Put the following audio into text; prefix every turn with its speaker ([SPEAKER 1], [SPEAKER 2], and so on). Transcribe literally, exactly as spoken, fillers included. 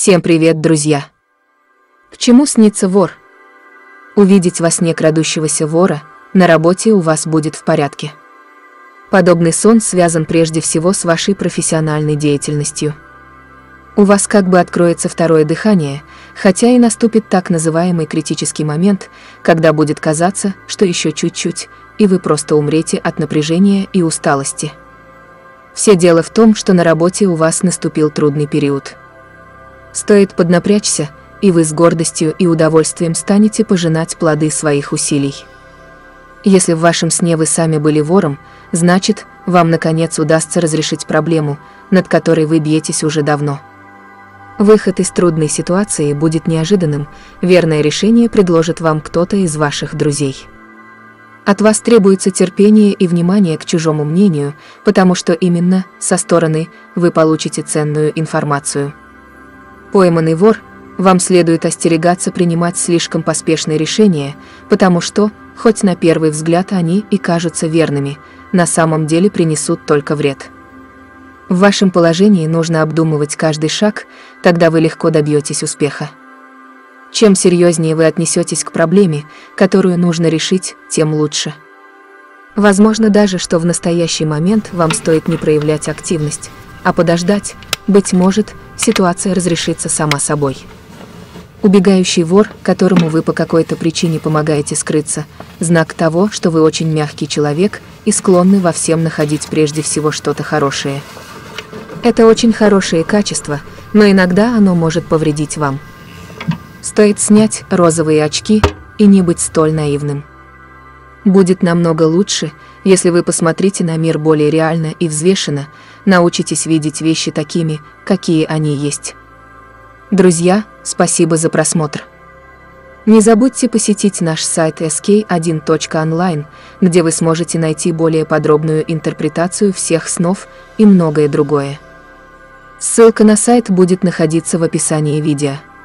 [SPEAKER 1] Всем привет, друзья! К чему снится вор? Увидеть во сне крадущегося вора, на работе у вас будет в порядке. Подобный сон связан прежде всего с вашей профессиональной деятельностью. У вас как бы откроется второе дыхание, хотя и наступит так называемый критический момент, когда будет казаться, что еще чуть-чуть, и вы просто умрете от напряжения и усталости. Все дело в том, что на работе у вас наступил трудный период. Стоит поднапрячься, и вы с гордостью и удовольствием станете пожинать плоды своих усилий. Если в вашем сне вы сами были вором, значит, вам наконец удастся разрешить проблему, над которой вы бьетесь уже давно. Выход из трудной ситуации будет неожиданным, верное решение предложит вам кто-то из ваших друзей. От вас требуется терпение и внимание к чужому мнению, потому что именно со стороны вы получите ценную информацию. Пойманный вор, вам следует остерегаться принимать слишком поспешные решения, потому что, хоть на первый взгляд они и кажутся верными, на самом деле принесут только вред. В вашем положении нужно обдумывать каждый шаг, тогда вы легко добьетесь успеха. Чем серьезнее вы отнесетесь к проблеме, которую нужно решить, тем лучше. Возможно даже, что в настоящий момент вам стоит не проявлять активность, а подождать, быть может, ситуация разрешится сама собой. Убегающий вор, которому вы по какой-то причине помогаете скрыться, знак того, что вы очень мягкий человек и склонны во всем находить прежде всего что-то хорошее. Это очень хорошее качество, но иногда оно может повредить вам. Стоит снять розовые очки и не быть столь наивным. Будет намного лучше, если вы посмотрите на мир более реально и взвешенно, научитесь видеть вещи такими, какие они есть. Друзья, спасибо за просмотр. Не забудьте посетить наш сайт эс кей один точка онлайн, где вы сможете найти более подробную интерпретацию всех снов и многое другое. Ссылка на сайт будет находиться в описании видео.